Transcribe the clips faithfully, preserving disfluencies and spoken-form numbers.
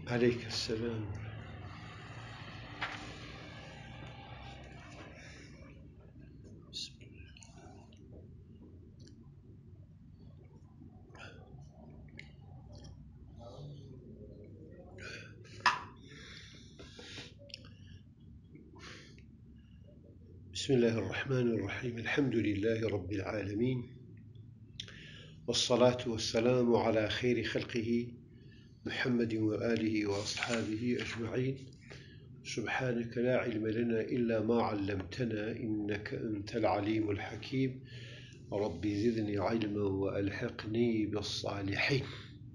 عليك السلام. بسم الله الرحمن الرحيم. الحمد لله رب العالمين، والصلاة والسلام على خير خلقه محمد وآله وأصحابه أجمعين. سبحانك لا علم لنا إلا ما علمتنا إنك أنت العليم الحكيم. ربي زدني علما وألحقني بالصالحين.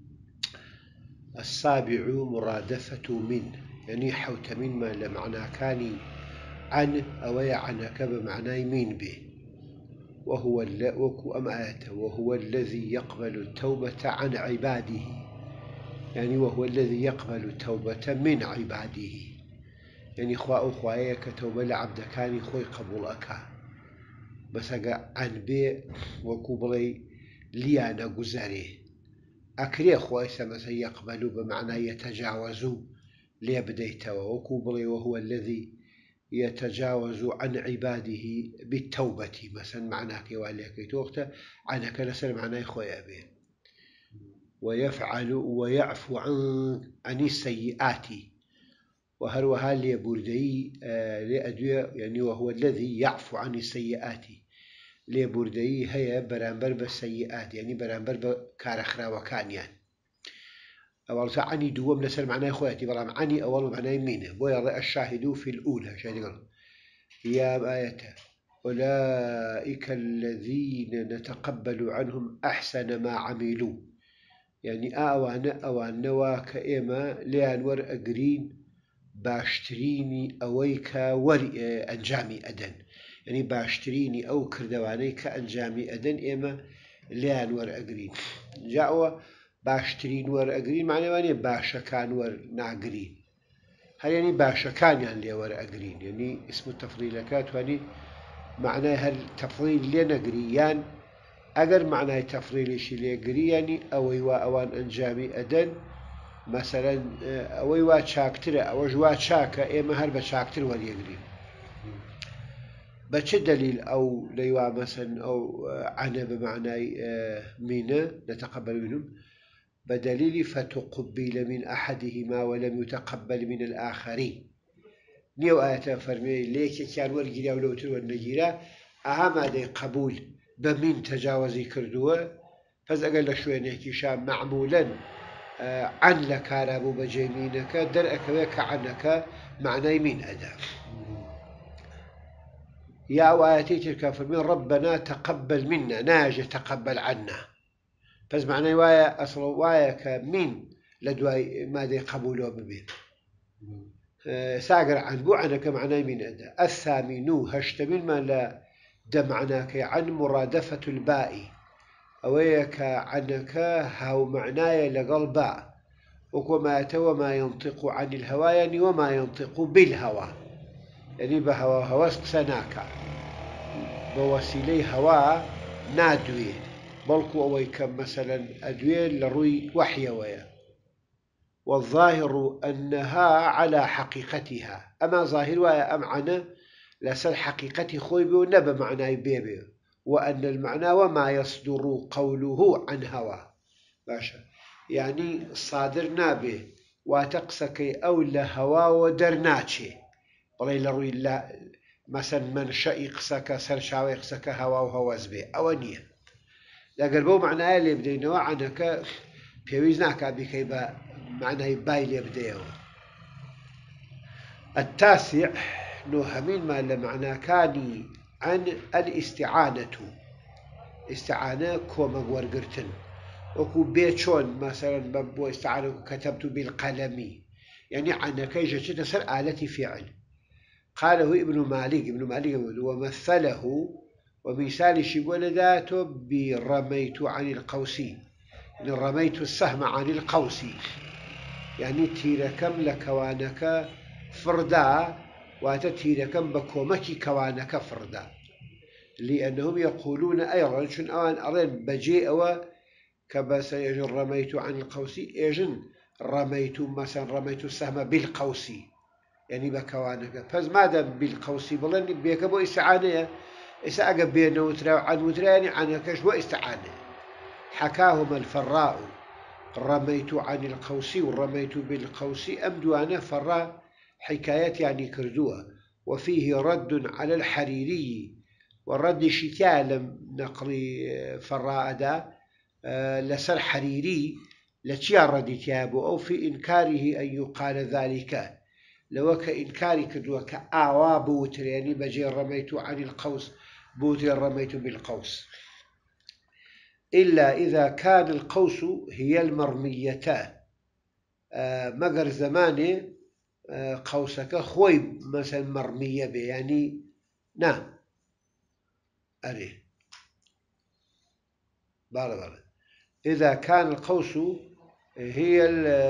السابع مرادفة من، يعني حوت من ما لمعنى كان عن أو عنك بمعنى مين به، وهو وكو أم آية وهو الذي يقبل التوبة عن عباده، يعني وهو الذي يقبل التوبة من عباده، يعني خواء خوايا كتوبة لعبد كان خوي قبول أكا مساقا عن بي وكو بلي ليانا قزاري أكري خوايا مثلا يقبل بمعنى يتجاوز ليبديتوا، وكو بلي وهو الذي يتجاوز عن عباده بالتوبة مثلا معناه كواليك توقت عنك لسل معناه خويا به، ويفعل ويعفو عن عن السيئات، وهروها ليبردي لأدوية، يعني وهو الذي يعفو عن السيئات ليبردي هي برانبر بالسيئات، يعني برانبر بكارخرا وكان يعني أول عني دوم لسل معناه خواتي بلام عني أول معناه مينه بويا الشاهد في الأولى شاهد يا آية أولئك الذين نتقبل عنهم أحسن ما عملوا، يعني أوان أوان نواك إما ليان ور أجرين باشتريني أويك ور أنجامي أدن، يعني باشتريني أو كردوانيك أنجامي أدن إما ليان ور أجرين جاءوا باشترين ور أجرين معنى واني باشا كان ور ناقرين، هل يعني باشا كان يعني لي ور أجرين، يعني اسم التفضيلكات واني معناه هل تفضيل لي نقريان أجر معناه تفضيل شيء لي قرياني أويوا أوان أنجامي أدن مثلا أويوا شاكتر أو جوا شاكة إما هل بشاكتر ولي قري بش دليل أو ليوا مثلا أو عنا بمعنى منا نتقبل منهم بدليل فتقبل من أحدهما ولم يتقبل من الآخرين. نيو آية فرمي ليك كان ورقيا ولو تروا النجيرة أهم هذا قبول بمن تجاوزي كردوه فزأقل لشوين احتشام معمولا عن لكارابو بجيمينك درأك ويك عنك معنى من أداء. يا آياتي تلك فرمي ربنا تقبل منا ناجي تقبل عنا، فز معنى وايا أصل وايا كمين لدواي ماذا قبولوا ببين ساقر عن بوعنك معنى من أداء. الثامنو هشتمل ما لا دمعناك عن مرادفة الباء أويك عنك هاو معناي لقلباء وكما تو ما ينطق عن الهوى، يعني وما ينطق بالهوى، يعني بهوى هوسك سناك بوسيلي هوا نادوي بلكو أويك مثلا أدوي لروي وحي ويا، والظاهر أنها على حقيقتها، أما ظاهر ويا أمعنا لسل حقيقة خويبه ونبى معنى بيبه، وأن المعنى وما يصدر قوله عن هوى باشا، يعني صادر نابه وتقسكي أو لهوى ودرناتشي والله لروي لا مثلا من شئ قسك سرشاوي قسك هوى وهوز به أونية لقد بو معنى اللي بدينه عنك بيوزناك بكيبا معنى باي اللي بديه. التاسع نوهمين ما لمعنى كاني عن الاستعانة، استعانة كوما ورقرتن وكو بيتشون مثلا ببو استعانة كتبت بالقلم، يعني عن كيجة تسر آلة فعل. قاله ابن مالك ابن مالك ومثله ومثال شبول ذاته برميت عن القوسي، يعني رميت السهم عن القوسي، يعني تيركم لكوانك فردا وتتيركم بكومك كوانك فردا، لأنهم يقولون أيضا شن أوان أرين بجيء كبس يجن رميت عن القوسي يجن رميت مثلا رميت السهم بالقوس يعني بكوانك فز ماذا بالقوس بلن بيكبو استعانة إسا بين وترا عن وتراني عن كش واستعانة حكاهما الفراء رميت عن القوس ورميت بالقوس أمدوانا فراء حكايات يعني كردوها وفيه رد على الحريري والرد شتاء نقلي فراء دا أه لسر حريري لتشيا ردي تيابو أو في إنكاره أن يقال ذلك لو كإنكاري كدوا كآوا بوتر يعني بجي رميت عن القوس بوتر رميت بالقوس إلا إذا كان القوس هي المرميتان آه مقر زماني آه قوسك خوي مثلا مرمية به يعني نعم أريه بارا بارا إذا كان القوس هي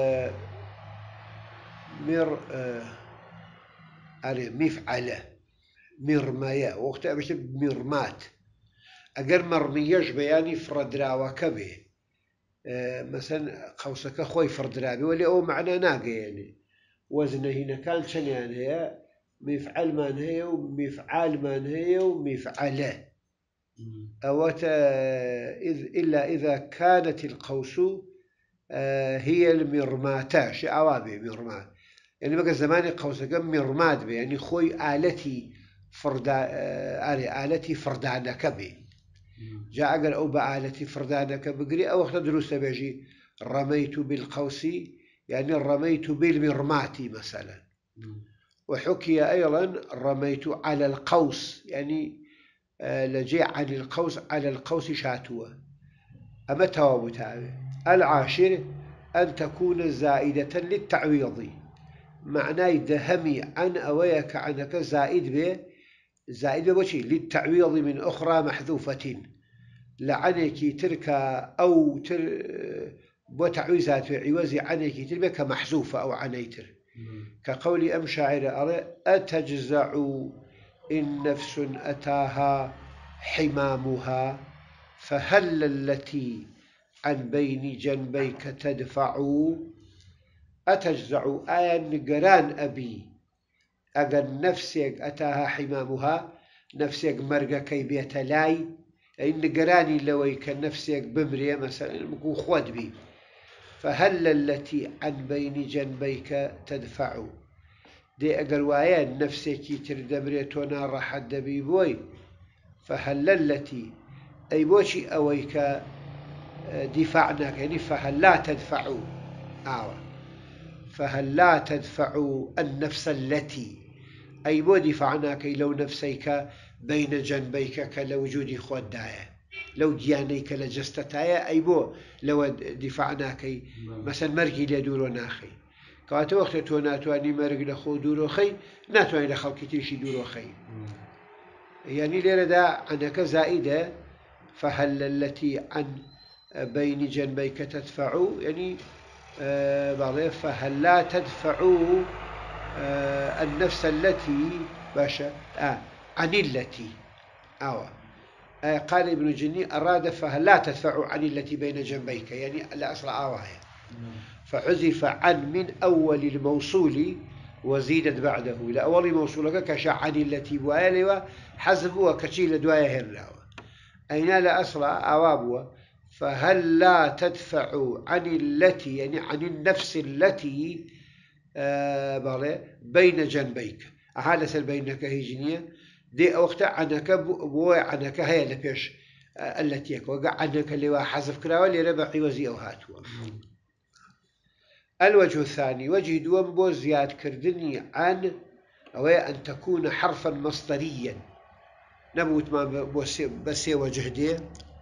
المر آه أريه مفعلة مرمية وقت أبشت مرمات أجر مرميش بياني فردراوة كبه أه مثلا قوسك خوي فردراوي ولي أو معنى ناقة يعني وزنه هنا كان شن يعني هي مفعل من هي ومفعال من هي ومفعله أوت إذ إلا إذا كانت القوس أه هي المرماتا شيء عوابي مرمات يعني بقى زمان قوسك مرمات يعني خوي آلتي فردا أه آلتي فردانا كبه جاء قال أو بآلتي فردانك بقري أو أخذ دروس بيجي رميت بالقوس يعني رميت بالمرمات مثلا وحكي أيضا رميت على القوس يعني آه لجي عن القوس على القوس شاتوه أما توابتها العاشر أن تكون زائدة للتعويض معناه دهمي عن أويك عنك زائد به زائد بوشي للتعويض من أخرى محذوفة لعنك ترك أو تر بتعويزات في عوزي عنك تربك محذوفة أو عنيتر كقول أم شاعر أتجزع إن نفس أتاها حمامها فهل التي عن بين جنبيك تدفع أتجزع آن قران أبي أجل نفسك أتاها حمامها نفسك مرقة كي بيتلاي إن قراني لوي كنفسك بمرية مثلا مكو خواد بي فهل التي عن بين جنبيك تدفع دي أقل وعيان نفسك تردمريتونا راح الدبي بوي فهل التي أي بوشي أويك دفعناك يعني فهل لا تدفعوا آوة فهل لا تدفعوا النفس التي أي بو دفعناك لو نفسيك بين جنبيك كلوجود خود داية لو ديانيك لجستتايا أي بو لو دفعناك مثلا مرقي لدورو ناخي كواتو وقت تو ناتواني مرق لخو دورو خي ناتواني لخلقي تيشي دورو خي يعني ليرة دا عنك زائدة فهل التي عن بين جنبيك تدفع يعني آه فهل لا تدفعوا آه النفس التي باشا آه عن التي آه. آه قال ابن جني أراد فهل لا تدفعوا عن التي بين جنبيك يعني الأصل آواها فحذف عن من أول الموصول وزيدت بعده إلى أول موصولك كشع عن التي بوالي حذفوا كشيل دوايا هرلاوة أين لا أصل آوابوا فهل لا تدفع عن التي يعني عن النفس التي آه بين جنبيك أهالة بينك هيجنية دي وقت عنك بوي عنك هي اللي بيش آه التي يكون عنك اللي حذف كراوة اللي ربحي وزي أو هاتوا الوجه الثاني وجه دوم بو زياد كردني عن أو أن تكون حرفا مصدريا نبوت ما بس وجه دي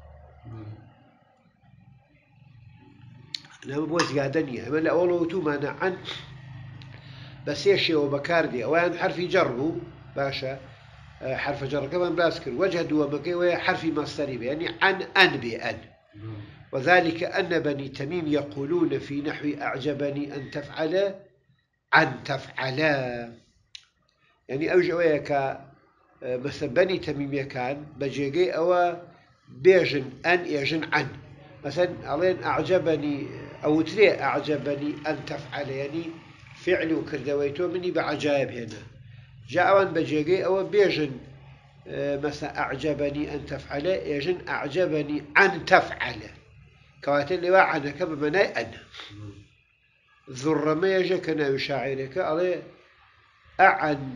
لا بو زيادني أما الأول تو معنى عن بس يشي وبكاردي أو أن حرف جربو باشا حرف جر كمان باسكر وجه دوم مكي حرف مصدري يعني عن أن بأن وذلك أن بني تميم يقولون في نحو أعجبني أن تفعل عن تفعلا يعني أوجه مثلا بني تميم كان بجيجي أو بيجن أن يجن عن مثلا علين أعجبني أو تري أعجبني أن تفعل يعني فعل وكردويتو مني بعجائب هنا جاء وان بجيجي أو بيجن مثلا أعجبني أن تفعل يجن أعجبني أن تفعل كواتل لواء عنك بمناي أنا ذر ما يجيك أنا يشاعرك عليه أعن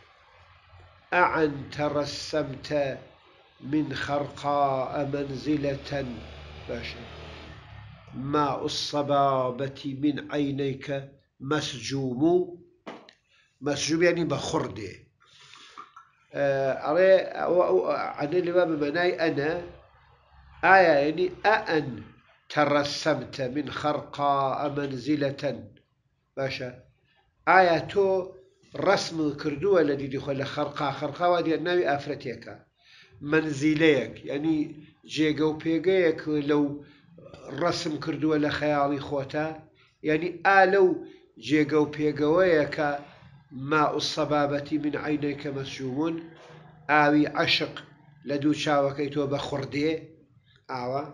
أعن ترسمت من خرقاء منزلة باشا ماء الصبابة من عينيك مسجوم مسجوم يعني بخرده أرى عن اللي ما بمناي أنا آية يعني أأن ترسمت من خرقاء منزلة باشا آية تو رسم كردوة الذي دخل خرقاء خرقاء ودي النبي أفرتيك منزليك يعني جيجو بيجيك لو رسم كردوة لخيالي خوتا يعني آلو جيجو بيجويك ماء الصبابة من عينيك مسجوم آوي عشق لدو شاوكيتو بخردي آوا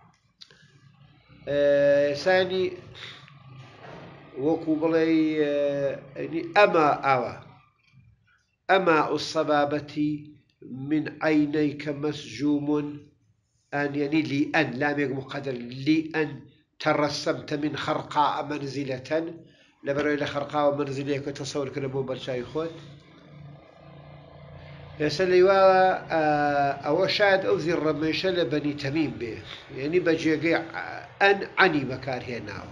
آه ثاني وكو بلي آه يعني أما آوا أما الصبابة من عينيك مسجوم أن يعني لأن لا يقوم قدر لأن ترسمت من خرقاء منزلة لبرو إلى خرقاء منزلة كتصور كنبو برشاي خود يسأل والا أو شاهد أوذي الرميشة لبني تميم به يعني بجيجي أن عني مكاره ناو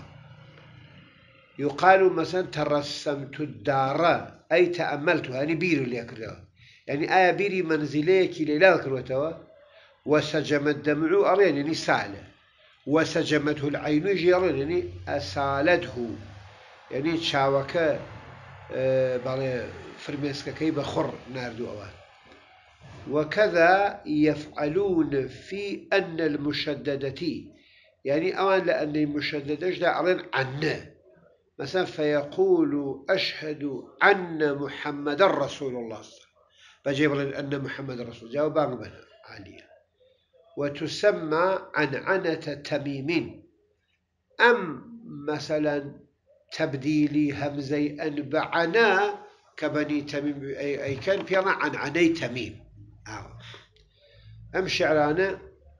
يقال مثلا ترسمت الدار أي تأملتها يعني بيري اللي أكره يعني آية بيري منزليك للا أكرهتها وسجم الدمع أرين يعني سالة وسجمته العين جيرين يعني أسالته يعني شاوكا أه بالي فرميسكا كي بخر ناردو أوان وكذا يفعلون في أن المشددة يعني أوان لأن المشددة جدا أرين عنا مثلا فيقول أشهد أن محمد رسول الله فجيب أن محمد رسول الله جاوبان بنا عليا وتسمى عنعنة تميم أم مثلا تبديلي همزي أنبعنا كبني تميم أي, أي كان فيما عنعني تميم آه. أم شعرانا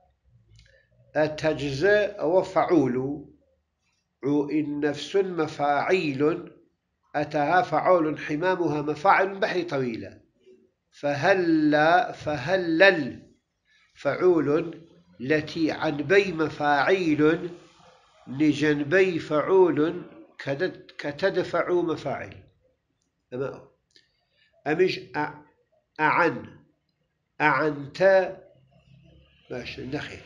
التجزاء وفعول إن نفس مفاعيل أتها فعول حمامها مفاعل بحر طويلة فهل فهلل فعول التي عن بي مفاعيل لجنبي فعول كتدفع مفاعل أمش أعن أعنت ماشي نخي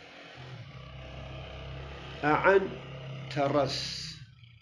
أعن ترس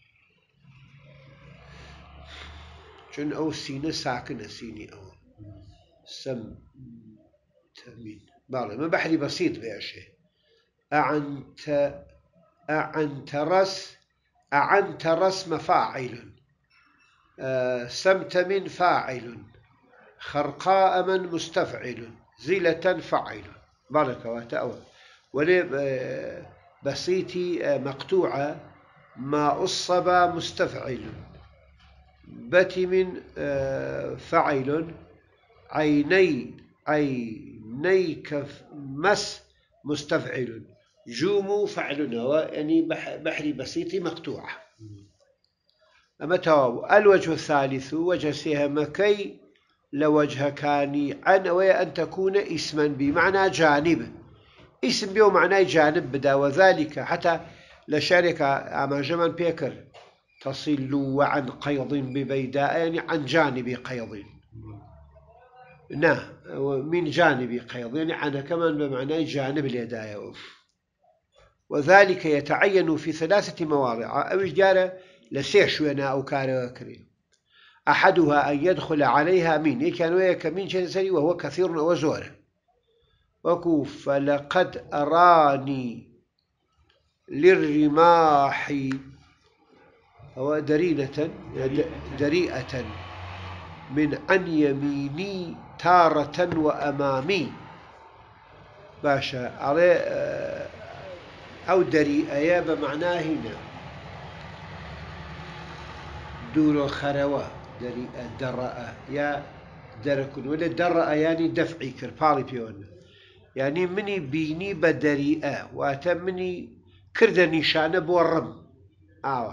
شن أو سينة ساكنة سيني أو سم تمين بالله ما بحري بسيط بأشي أعنت أعنت رس أعنت رس مفاعل أه سمت من فاعل خرقاء من مستفعل زلة فعل بارك وتأوى ولي أه بسيتي أه مقطوعة ما أصب مستفعل بت من أه فعل عيني عينيك مس مستفعل جوم فعل يعني بحري بسيطي مقطوعة أما تواب الوجه الثالث وجه سهمكي لوجه كاني عن ويا أن تكون اسما بمعنى جانب اسم بيو معنى جانب بدا وذلك حتى لشارك أما جمن بيكر تصل وعن قيض ببيداء يعني عن جانب قيض نعم من جانب قيض يعني عن كمان بمعنى جانب اليداية وذلك يتعين في ثلاثة مواضع أو جارة لسيش ونا أو كاركري أحدها أن يدخل عليها مين كان وياك مين شنسري وهو كثير وزور وكوف فلقد أراني للرماح هو درينة دريئة من عن يميني تارة وأمامي باشا عليه أو دريئة بمعناه هنا دوورۆ خەرەوە دەریئە دەڕەئە یا دەرەکردووە لە دەڕەئە ینی دەفعی کرد پاڵی پێوەنە یعنی منی بینی بە دەریئە واتە منی کردە نیشانە بۆ ڕم ئاوە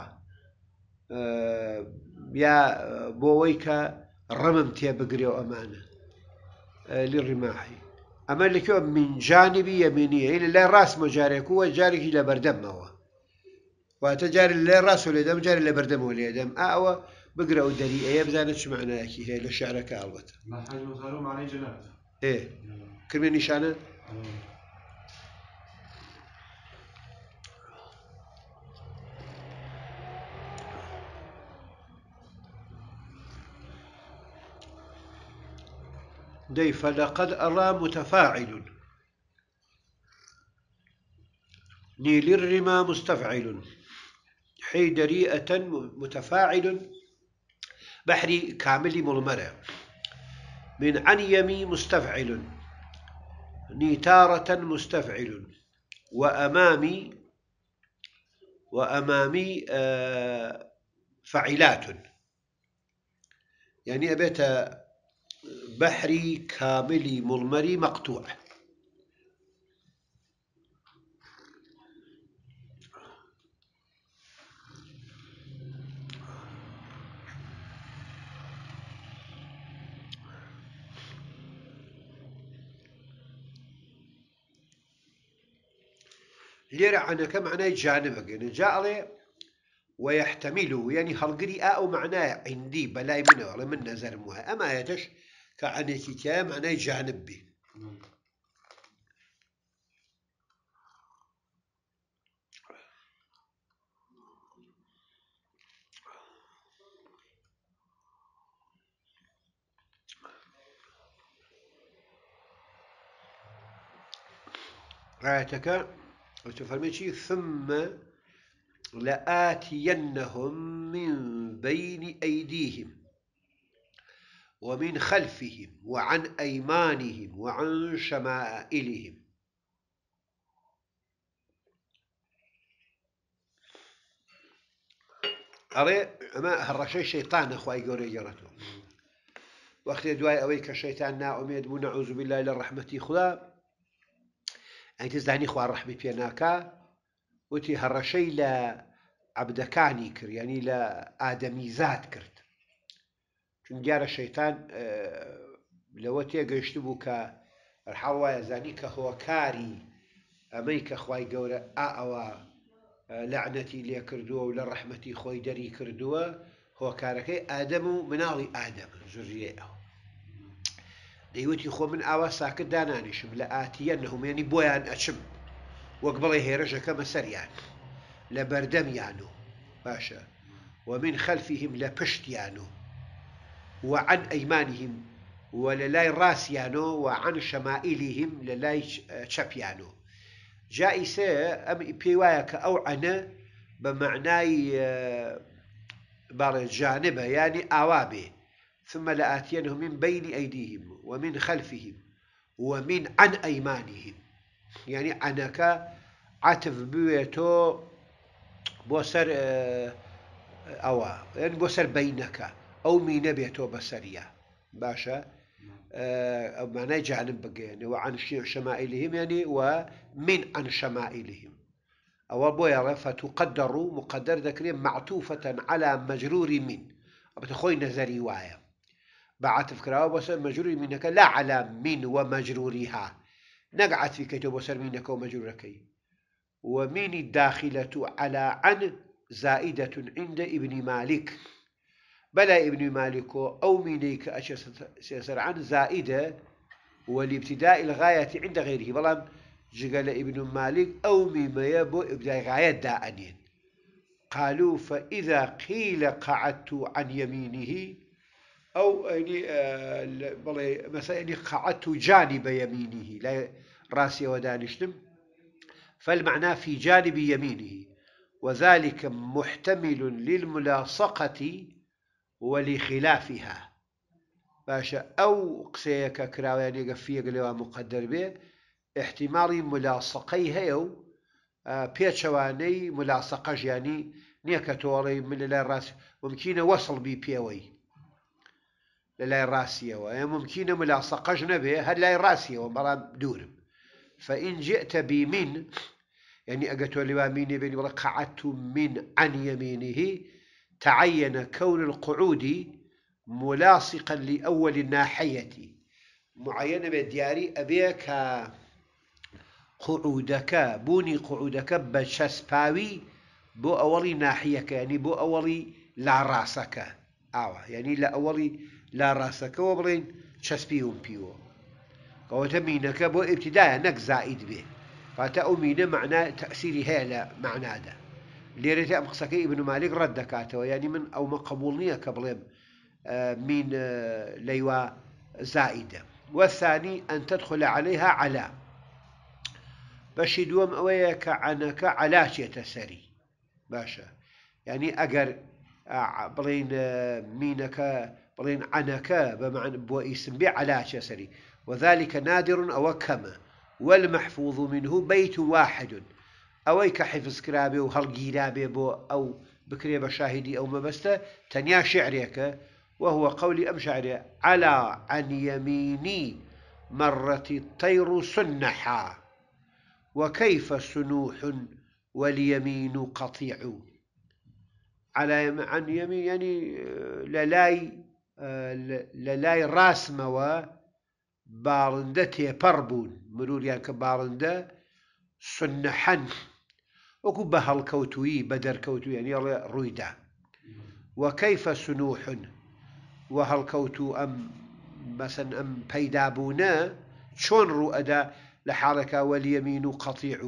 یا بۆ ئەوەی کە ڕمم تێبگرێ و ئەمانە لڕیماحی ئەمە لەکوێ من جانبی یەمینیە لە لای ڕاست مەجارێک وە جارێکی لە بەردەمەوە واتە جارێک لە ڕاست و لێدەم جارێک لە بەردەمەوە لێدەم ئەوە بگرە و دەریئەیە بزانە چ معنایەکی هەیە لە شعرەکە ئەڵبەتە ئێ کردمێ نیشانە دي فلقد أرى متفاعل نيل الرمى مستفعل حي دريئة متفاعل بحري كامل ملمرة من عن يمي مستفعل نيتارة مستفعل وأمامي وأمامي آه فعلات يعني أبيت بحري كاملي ملمري مقطوع ليرة عنك معناه جانبك يعني جاء لي ويحتمله يعني هالقري أو معناه عندي بلاي منه ولا من نظر موها أما يتش كعنتي كا معناه جانب به آياتك وتفهمي شيء ثم لآتينهم من بين أيديهم ومن خلفهم وعن أيمانهم وعن شمائلهم أري ما هالرشي شيطان أخوي يقول جرته وقت دواي أويك الشيطان نا أميد بو نعوذ بالله للرحمة خدا أنت تزداني خوار رحمة بيناكا وتي هالرشي لا عبدكاني كر يعني لا آدمي ذات كرت چون دیارە شەیتان لەوە تێگەیشتبوو کە هەڵوایە زانی کە هۆکاری ئەمەی کە خوای گەورە ئا ئەوە لەعنەتی لێ کردووە و لە ڕەحمەتی خۆی دەری کردووە هۆکارەکەی ئادەم و مناڵی ئادەم زوریێ ئەوە دەیوتی خۆ من ئاوا ساکت دانانیشم لە ئاتیە نەهومێنی بۆیان ئەچم وەک بڵێ هێرەژەکەمە سەریان لە بەردەمیانۆ باشە ومن خەلفیهم لە پشتیانۆ وعن أيمانهم وللاي راسيانو وعن شمائلهم للاي شبيانو جائسة أم بيوايك أو عنا بمعناي بار جانبه يعني أوابه ثم لآتينهم من بين أيديهم ومن خلفهم ومن عن أيمانهم يعني عنك عتف بيتو بوسر أوا يعني بوسر بينك أو مين بيتو بسرية باشا أو معناه جانب بقى وعن شمائلهم يعني ومن عن شمائلهم أو بويا فتقدر مقدر ذكري معطوفة على مجرور من بتخوي نظري وايا بعد فكرة بس مجرور منك لا على من ومجرورها نقعد في كتب وسر منك ومجرورك ومن الداخلة على عن زائدة عند ابن مالك بلا ابن مالك أو مينيك أشياء عن زائدة والابتداء الغاية عند غيره بلام جقال ابن مالك أو مما يبو ابتداء غاية داءنين قالوا فإذا قيل قعدت عن يمينه أو يعني آه مثلا يعني قعدت جانب يمينه لا راسي ودانشتم فالمعنى في جانب يمينه وذلك محتمل للملاصقة ولخلافها باشا أو قسيك كراواني قفية قلوا مقدر به احتمال ملاصقي هيو بيتشواني ملاصقة يعني نییە کە تۆڵی من لە لای ڕاست ممکنە وەسڵ بی پێوەی لە لای ڕاستیەوە ئە ممکنە ملاسەقەش نەبێ هەر لای ڕاستیەوە بەڵام دوورم فإن جئت بمن يعني أجت لوامين بين ولا قعدت من عن يمينه تعين كون القعود ملاصقا لأول الناحية معينة بالدياري أبيك قعودك بوني قعودك بشسباوي بو أولي ناحيك يعني بو أولي لا راسك آوه يعني لا أولي لا راسك وبرين شسبيهم بيو قوتمينك بو ابتداء نك زائد به فتأمين معنى تأثيري هلا معنى هذا ليرتي أم قصكي ابن مالك ردكاته يعني من أو ما قبولنيه كبلم من ليوا زائدة والثاني أن تدخل عليها على باش يدوم أويك عنك على شيء تسري باشا يعني أجر بلين مينك بلين عنك بمعنى بو اسم بي على شيء سري وذلك نادر أو كما والمحفوظ منه بيت واحد أويك حفظ كرابي وهالجيرابي بو أو بكري بشاهدي أو مبسته تنيا شعريك وهو قولي أم شعري على عن يميني مرت الطير سنحا وكيف سنوح واليمين قطيع على عن يمين يعني للاي للاي راسموا بارندتي بربون مرور يعني كبارنده سنحا وكو بهالكوتوي بدر كوتوي يعني رويدا وكيف سنوح وهالكوتو أم مثلا أم بيدابونا شون رؤدا لحركة واليمين قطيع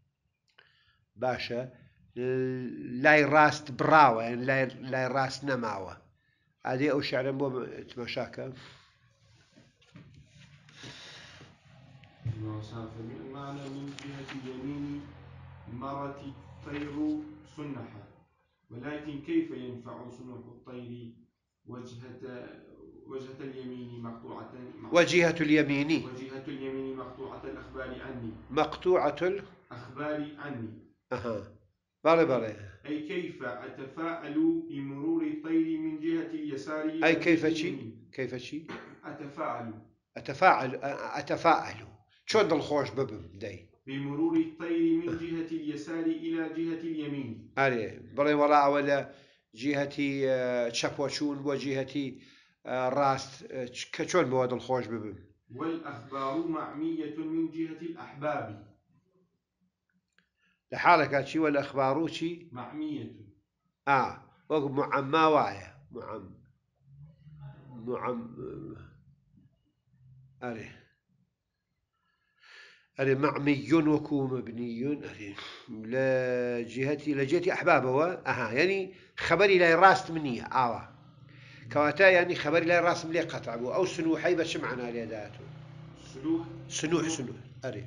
باشا لاي راست براوة يعني لاي, لاي راست نماوة هذه أو شعر بو تمشاكا المعنى من جهة اليمين مرت الطير سنحا ولكن كيف ينفع سنوح الطير وجهة وجهة اليمين مقطوعة وجهة اليمين وجهة اليمين مقطوعة الأخبار عني مقطوعة الأخبار عني أها بله بله أي كيف أتفاعل بمرور الطير من جهة اليسار إلى أي كيف شيء كيف شيء أتفاعل أتفاعل أتفاعل شون دل خوش ببم داي بمرور الطير من جهة اليسار إلى جهة اليمين أري بله وراء ولا جهة شبوشون وجهة راست كشون بواد الخوش ببم والأخبار معمية من جهة الأحباب لحالك شي والأخبار شي معمية آه وقب معما وايا معم معم أري أري معمي وكو مبني أري لجهتي لجهتي أحبابه أها يعني خبري لا راست مني آه كواتا يعني خبري لا راس ملي قطع أو سنوحي بس معنى ليداته سنوح سنوح سنوح أري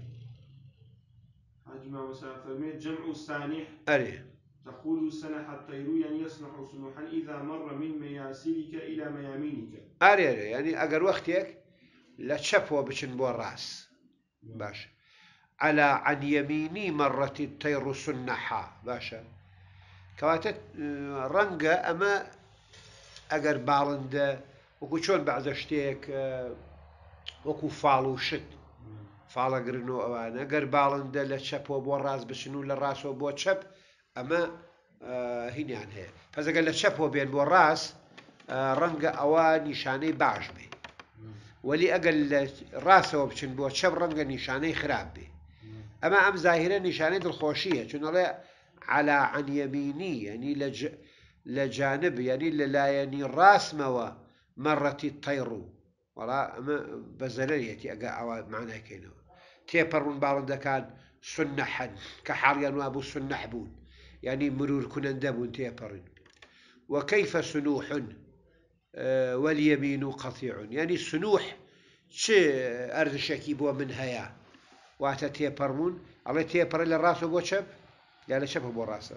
حجم مسافة جمع سانح أري تقول سنح الطير يعني يصنع سنوحا إذا مر من مياسرك إلى ميامينك أري أري يعني أجر وقتك لا تشفوا بشن بو الراس باش على عن يميني مرت الطير سنحا باشا كواتا رنقة أما أجر بالنده وكو شون بعد شتيك وكو فالو شت فالا قرنو أوانا أجر بالنده لتشبه بو الراس بشنو للراس وبو تشب أما آه هني عن هي فإذا قال لتشبه بين بو الراس آه رنقة أوا نشاني باش بي ولي أقل راسه وبشن بو تشب رنقة نشاني خراب بي أما أم ظاهرة نشاني الخوشية شنو على عن يميني يعني لج لجانب يعني لا يعني راس موا مرت الطير ولا أما بزليتي أجا معناه كينو تيبرون بعض كان سنحا كحاريا وابو سنح بون يعني مرور كنندبون تيبرون وكيف سنوح آه واليمين قطيع يعني السنوح شي أرض شكيبوا من هيا واتا تيبرون الله تيبر للراس وبوشب يعني شبه بو راسه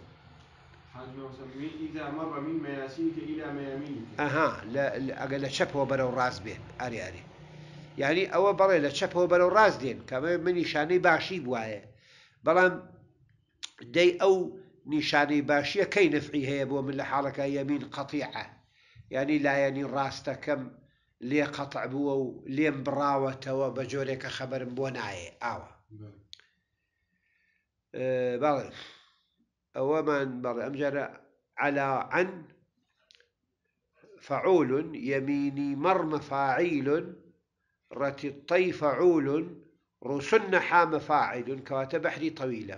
إذا مر من مياسينك إلى ميامينك أها لا أقل شبه برو راس بين أري أري يعني أول بري لا شبه برو راس دين كمان من شاني باشي بوايه بلام دي أو نشاني باشية كي نفعي هي بو من حالك يمين قطيعة يعني لا يعني راسته كم لي قطع بو لي مبراوة وبجوريك خبر بوناي آوة أه بغي أو من بغي أمجر على عن فعول يميني مر مفاعيل رتي الطي فعول رسن حام فاعل كواتب حري طويلة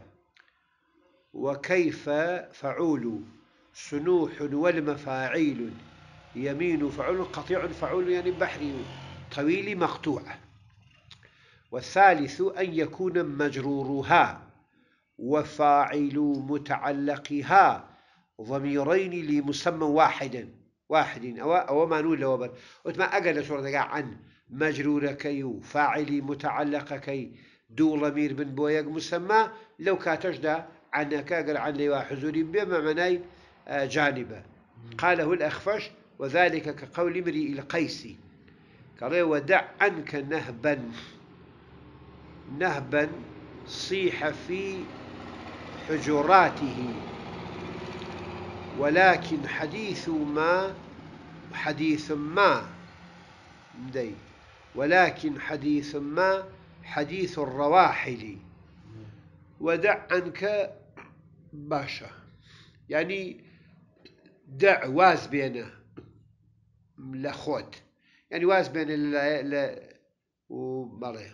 وكيف فعول سنوح والمفاعيل يمين فعول قطيع فعول يعني بحري طويل مقطوعة. والثالث أن يكون مجرورها وفاعل متعلقها ضميرين لمسمى واحد واحد أو أو ما نقول له بر وتما أقل صورة عن مجروركي وفاعل متعلقكي دو ضمير من بويق مسمى لو كاتجد عنك قال عن لواء حزوري بما معنى جانبه. قاله الأخفش وذلك كقول امرئ القيسي قال ودع عنك نهبا نهبا صيح في حجراته ولكن حديث ما حديث ما مدي ولكن حديث ما حديث الرواحل ودع عنك باشا يعني دع واز بينه لخوت يعني واز بين ال وبالي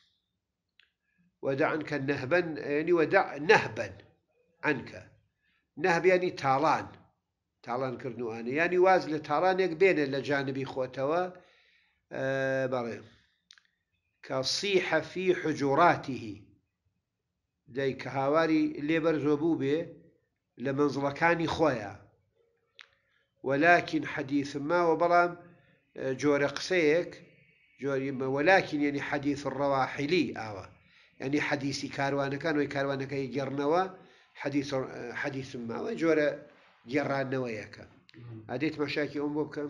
ودع عنك النهبا يعني ودع نهبا عنك نهب يعني تالان تالان كردواني يعني واز لتالان بين الجانبي خوتوا أه بالي كصيح في حجراته داي كهواري اللي برزوبو به لمنزلكاني خويا ولكن حديث ما وبرام جور قسيك جور ولكن يعني حديث الرواحلي آوى يعني حديث كاروان كان وكاروان كي جرنوا حديث حديث ما وجور جران وياك أديت مشاكي أم بوبك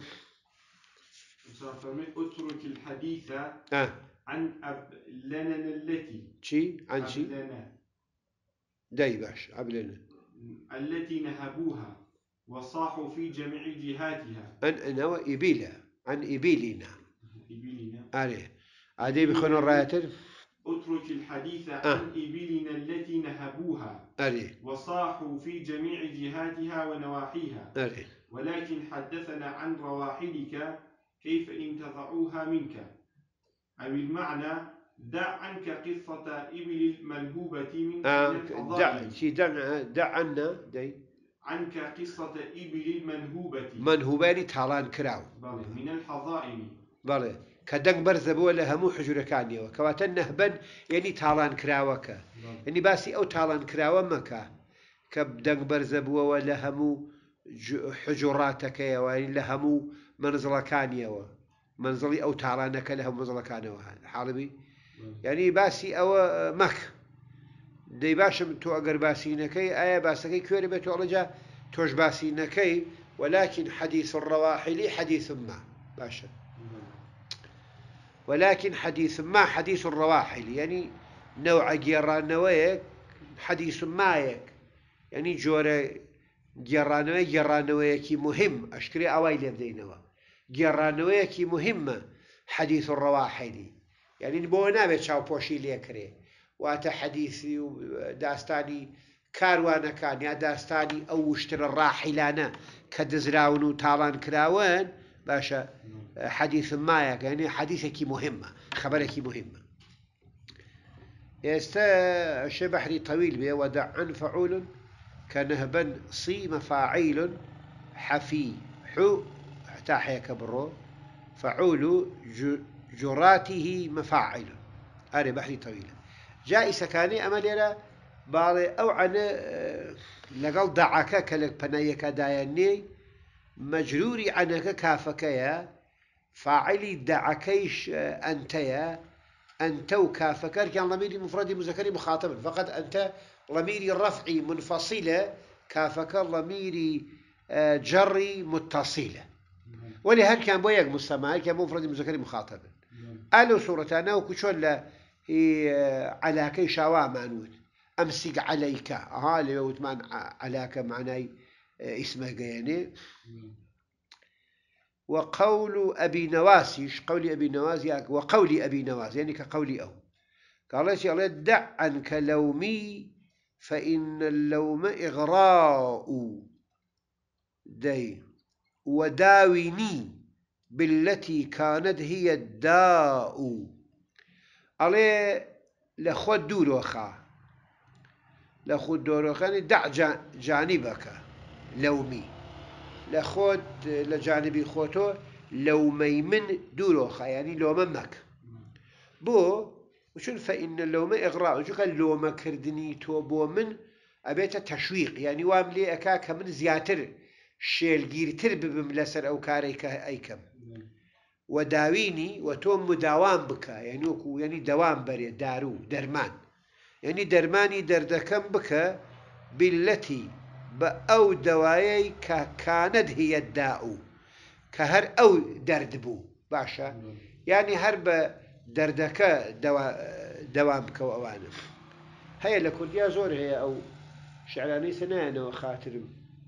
اترك الحديث آه. عن أب لنا التي شي عن شي داي باش أبلنا التي نهبوها وصاحوا في جميع جهاتها أن أنا وإبيلا عن إبيلنا إبيلنا عليه عادي بخون الرايتر اترك الحديث عن آه. إبيلنا التي نهبوها عليه وصاحوا في جميع جهاتها ونواحيها عليه ولكن حدثنا عن رواحلك كيف إن تضعوها منك أو المعنى دع عنك قصة إبل الملهوبة من آه. الفضائل دع دع دع عنا داي عنك قصة إبل المنهوبة منهوباني تالان كراو من الحظائم بله كدنگ برزبوا له همو حجر كاني وكواتن نهبن يعني تالان كراوك يعني باسي أو تالان كراوة مكا كدنگ برزبوا ولا همو حجراتك يعني لهمو منزل كاني منزلي أو تالانك له منزل كاني حالبي يعني باسي أو مك دي باشم تو أجر باسي نكي آية باسكي كوري بتو رجع توش باسي نكي ولكن حديث الرواحل حديث ما باشا ولكن حديث ما حديث الرواحل يعني نوع جيرانويك حديث مايك يعني جورة جيرانوي جيرانويك مهم أشكري أوائل يبدينوا جيرانويك مهمة حديث الرواحل يعني نبونا بتشاو بوشي ليكري واتا حديثي داستاني كاروانا كان يا داستاني أو اشترى الراحلانا كدزراون وطالان كراوان باشا حديث مايك يعني حديثك مهمة خبرك مهمة يستا شبحري طويل بيه ودع عن فعول كنهبا صي مفاعيل حفي حو تاحيا كبرو فعول جراته مفاعل هذا بحري طويل جاء سكاني أماليرا باري أو عن لقل دعك كلك بنايك دايني مجروري عنك كافكيا فاعلي دعكيش أنتيا أنت وكافكر كان ضميري مفردي مذكري مخاطب فقط أنت ضميري رفعي منفصلة كافكر ضميري جري متصلة ولهذا كان بويق مستمع كان مفردي مذكري مخاطب قالوا صورتنا وكشول هي على كي شوا معنود أمسك عليك ها لو تمان علاك معناه اسمه يعني. وقول أبي نواس قول أبي نواس يعني وقول أبي نواس يعني كقولي أو قال الله دع عنك لومي فإن اللوم إغراء دي وداويني بالتي كانت هي الداء عليه لخود دوروخا لخود دوروخا دع جانبك لومي لخود لجانبي خوتو لومي من دوروخا يعني لوممك بو وشون فإن اللوم إغراء وشو قال لوم كردني تو بو من أبيت تشويق يعني واملي أكاك من زياتر شيل جيرتر بملسر أو كاريك أيكم وداويني وتوم مداوام بك يعني وكو يعني دوام بري دارو درمان يعني درماني دردكم بك بالتي بأو دوايي كانت هي الداء كهر أو دردبو باشا يعني هرب دردكا دوا دوام كو أوانم هيا لكل يا زور هي أو شعراني سنان وخاطر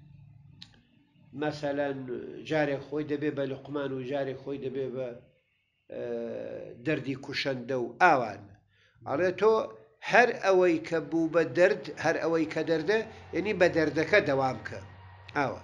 مثلا جاري خوي دبي بلقمان وجاري خوي دبي ب دردي كشندو أوان على تو هر أوي كبو بدرد هر أوي كدرده يعني بدردكا دوامك أوان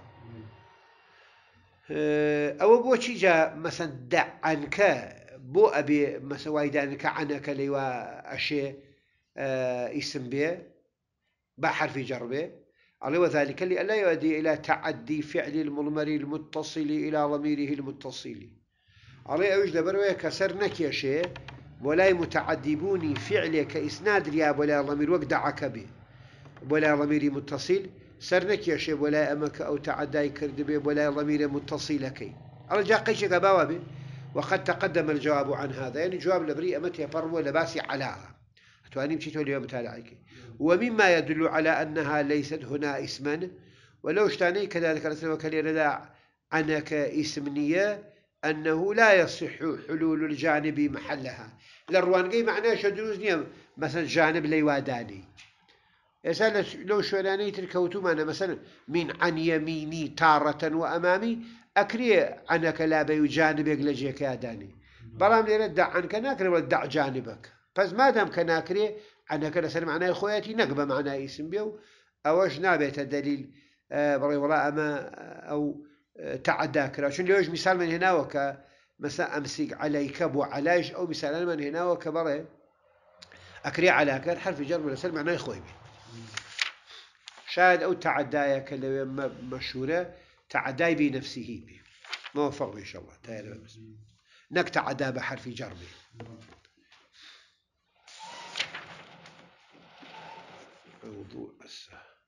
أو بو شي جا مثلا دع عنك بو أبي مثلا وايدانك عنك ليوا أشي آه اسم به بحرف جر به على وذلك اللي لا يؤدي إلى تعدي فعل المضمر المتصل إلى ضميره المتصل على أوجد بروي كسر نكي شيء ولا متعدبوني فعل كإسناد رياب ولا ضمير وقدعك به ولا ضمير متصل سرنك يا شيء ولا أمك أو تعداي كرد به ولا ضمير متصل كي أرجع قيش جوابه وقد تقدم الجواب عن هذا يعني جواب لبري أمتي فرو لباسي علاها تواني مشيت اليوم تالعك ومما يدل على أنها ليست هنا اسما ولو اشتاني كذلك رسل وكالي عنك اسمنية أنه لا يصح حلول الجانب محلها للروانقي معناه شدروزني مثلا جانب ليواداني يسأل لو شوراني تركوتو أنا مثلا من عن يميني تارة وأمامي أكري عنك لا بيجانبك لجيك يا داني برام لي ردع عنك ناكري ودع جانبك بس ما دام كناكري عنك لسر معناه خواتي نقبة معناه اسم بيو أوش نابت الدليل آه بري ولا أما أو آه تعداكرا شون ليوش مثال من هنا وك مثلا أمسك عليك بو علاج أو مثال من هنا وك بري أكري علاك حرف جر ولا سر معناه خوي شاهد أو تعدايا كلمة مشهورة تعداي بنفسه به موفق إن شاء الله تعالى بس نك تعدا بحرف جر به موضوع السهل